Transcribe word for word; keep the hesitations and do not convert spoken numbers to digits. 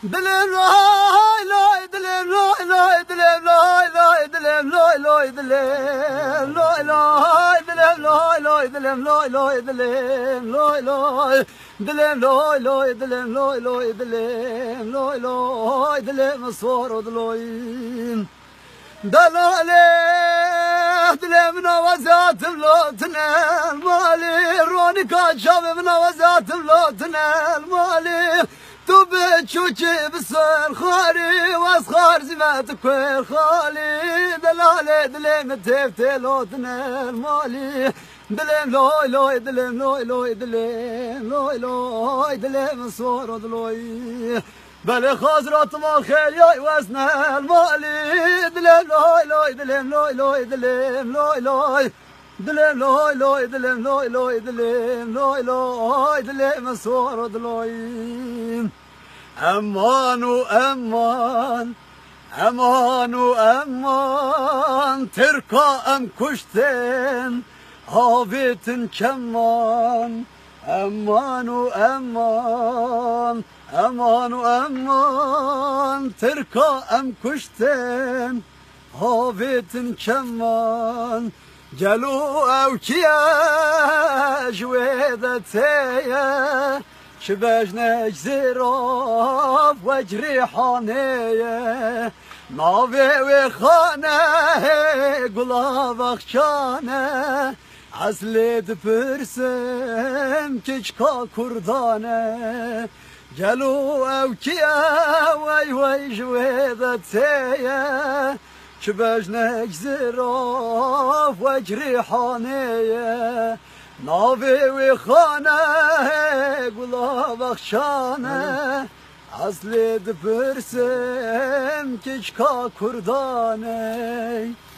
Dilim loy loy, dilim loy loy, dilim loy loy, dilim loy loy, dilim loy loy, dilim loy loy, dilim loy loy, dilim loy loy, dilim loy loy, dilim loy loy, dilim loy loy, dilim sorod loy. Dalale dilim navazatım lotnel mali, roni kaçavim navazatım lotnel mali. تو بچوچی بسر خاری واس خار زمت کویر خالی دلاله دلم تفت لودن المالی دلم لوی لوی دلم لوی لوی دلم لوی لوی دلم صورد لوی بله خازرات ما خیلی وزن المالی دلم لوی لوی دلم لوی لوی دلم لوی لوی دلم لوی لوی دلم لوی لوی دلم لوی لوی دلم صورد لوی امان و امان امان و امان ترکا ام کشتن آویتن کمان امان و امان امان و امان ترکا ام کشتن آویتن کمان جلو او کیا جویدتیه شبجنك زراف وجري حانيه ناوي وخانه قلاب اخشانه عزلت برسم كشكا كردانه جلو اوكيا وي وي جويدتيه شبجنك زراف وجري حانيه ناوی و خانه گلاب اخشانه اصلی دپرسم کشکا کردانه